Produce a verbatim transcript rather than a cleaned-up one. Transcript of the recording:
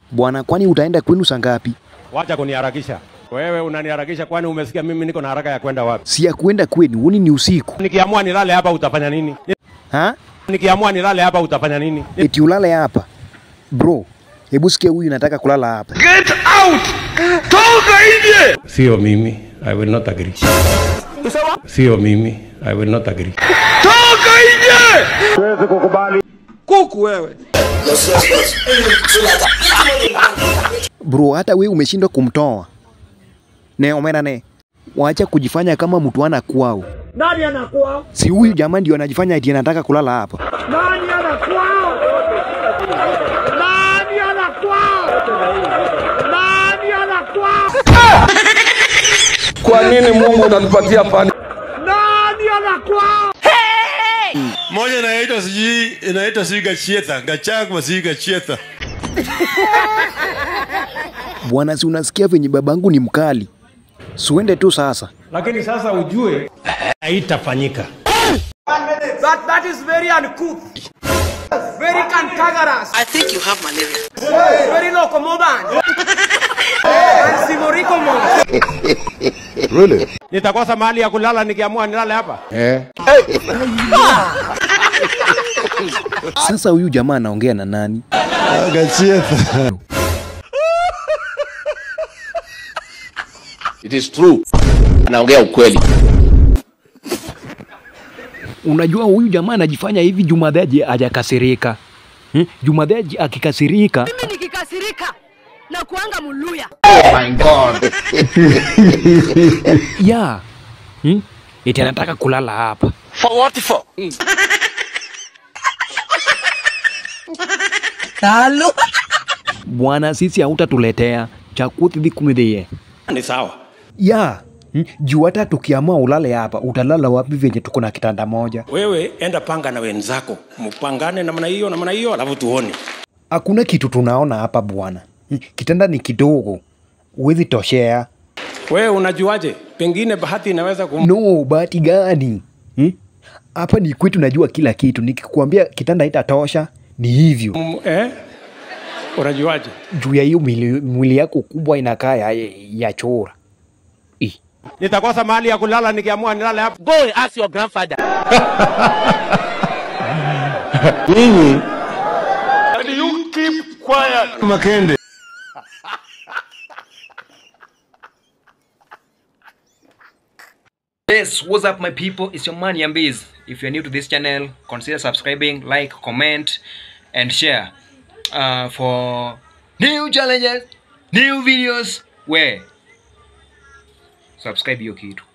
Bwana, kwani utaenda kwenu saa ngapi? Wacha kuniharakisha. Wewe unaniharakisha, kwani umesikia mimi niko na haraka ya kwenda wapi? Si ya kwenda kwenu, huni ni usiku. Nikiamua nilale hapa utafanya nini? Ha? Nikiamua nilale hapa utafanya nini? Eti ulale hapa. Bro, hebu sikia huyu nataka kulala hapa. Get out! Toka nje! Sio mimi, I will not agree. Sio mimi, I will not agree. Toka nje! Siwezi kukubali. Kuku wewe. Bro, hata wewe umeshindwa kumtoa. Ne omena ne. Waacha kujifanya kama mtu ana kwao. Nani ana kwao? Si huyu jamaa ndio anajifanya eti anataka kulala hapa. Nani ana kwao? Nani ana kwao? Nani ana kwao? Kwa nini Mungu unatupatia pani? Nani ana kwao? Hey! Moja inaitwa siji, inaitwa siji gachieta, gachako siji gachieta. Bwana, si unasikia venye babangu ni mkali. Suende tu sasa. Lakini sasa ujue haitafanyika. That that is very uncouth. Very cantankerous. I think you have malaria. Very locomoban. Simoriko mo. Really? Nitakosa mahali ya kulala nikiamua nilale hapa? Eh. Sasa huyu jamaa anaongea na nani? Gachieta. It is true. Naongea ukweli. Unajua huyu jamaa anajifanya hivi Jumadhaji hajakasirika. Hmm? Jumadhaji akikasirika, Mimi nikikasirika na kuanga muluya. Oh my God. ya. Hmm? Eti anataka kulala hapa. For what for? Halo. Bwana, sisi hautatuletea chakuti dhikumidhie. Ni sawa. Ya. Hmm? Juu hata tukiamua ulale hapa, utalala wapi venye tuko na kitanda moja? Wewe enda panga na wenzako. Mpangane namna hiyo namna hiyo alafu tuone. Hakuna kitu tunaona hapa bwana. Hmm? Kitanda ni kidogo. Uwezi toshea. Wewe unajuaje? Pengine bahati inaweza kum... No, bahati gani? Hmm? Hapa ni kwetu najua kila kitu. Nikikwambia kitanda haitatosha, ni hivyo. Um, eh? Unajuaje? Juu ya hiyo mwili, mwili yako kubwa inakaa ya, ya chora. I. Nitakosa mahali ya kulala nikiamua nilale hapa. Go and ask your grandfather. Nini? And you keep quiet. Makende. Yes, what's up my people, it's your man Yambiz. If you're new to this channel, consider subscribing, like, comment and share uh, for new challenges, new videos. Where subscribe your kid.